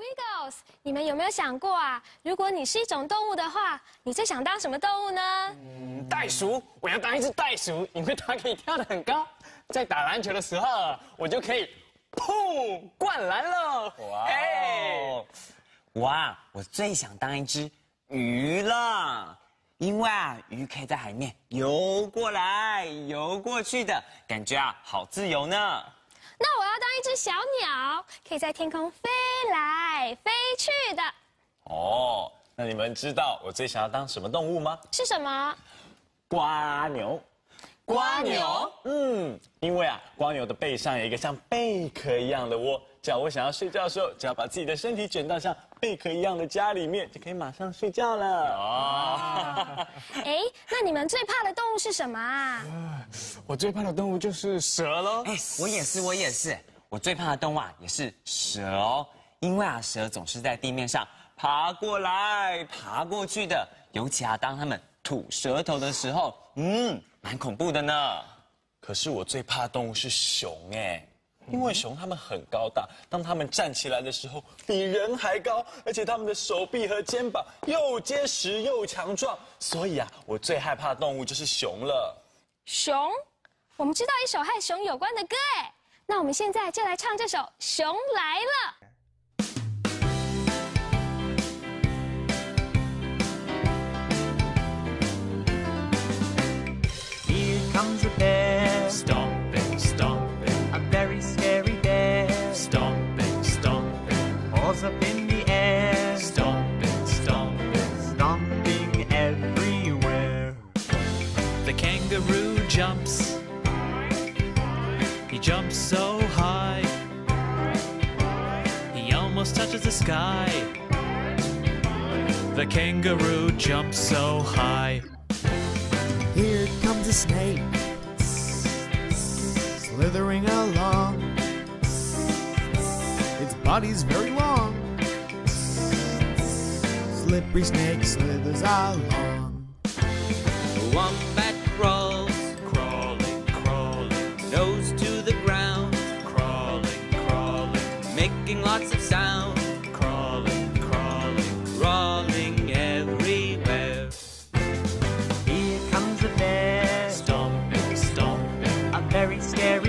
Wiggles， 你们有没有想过啊？如果你是一种动物的话，你最想当什么动物呢？ 袋鼠，我要当一只袋鼠，因为它可以跳得很高，在打篮球的时候，我就可以砰灌篮了。哇！ 哇，我最想当一只鱼了，因为啊，鱼可以在海面游过来、游过去的感觉啊，好自由呢。 那我要当一只小鸟，可以在天空飞来飞去的。 哦，那你们知道我最想要当什么动物吗？ 是什么？ 瓜牛。 蜗牛？ 因为啊，蜗牛的背上有一个像贝壳一样的窝，叫我想要睡觉的时候，只要把自己的身体卷到像贝壳一样的家里面，就可以马上睡觉了。哦， 哎，那你们最怕的动物是什么啊？ 我最怕的动物就是蛇喽。 哎，我也是，我最怕的动物啊也是蛇哦，因为啊，蛇总是在地面上爬过来、爬过去的，尤其啊，当它们吐舌头的时候，蛮恐怖的呢。 可是我最怕的动物是熊哎，因为熊它们很高大，当它们站起来的时候比人还高，而且它们的手臂和肩膀又结实又强壮，所以啊，我最害怕的动物就是熊了。 熊？我们知道一首和熊有关的歌哎，那我们现在就来唱这首《熊来了》。 Comes a bear, stomping, stomping, a very scary bear, stomping, stomping, paws up in the air, stomping, stomping, stomping everywhere. The kangaroo jumps, he jumps so high, he almost touches the sky. The kangaroo jumps so high. Here comes a snake, slithering along. Its body's very long. Slippery snake slithers along. The wombat crawls, crawling, crawling, nose to the ground, crawling, crawling, making lots of sound, crawling, crawling, crawling everywhere. Here comes a bear, stomping, stomping, a very scary